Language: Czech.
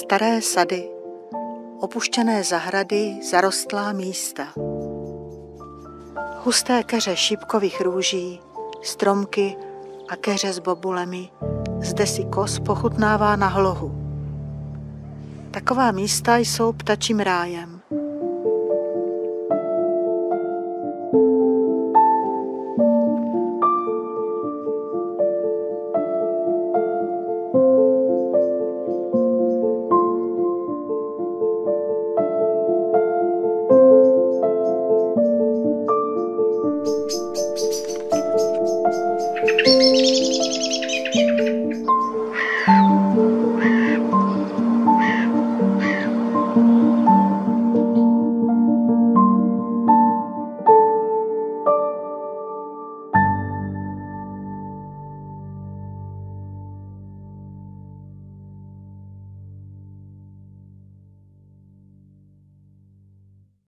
Staré sady, opuštěné zahrady, zarostlá místa. Husté keře šípkových růží, stromky a keře s bobulemi, zde si kos pochutnává na hlohu. Taková místa jsou ptačím rájem.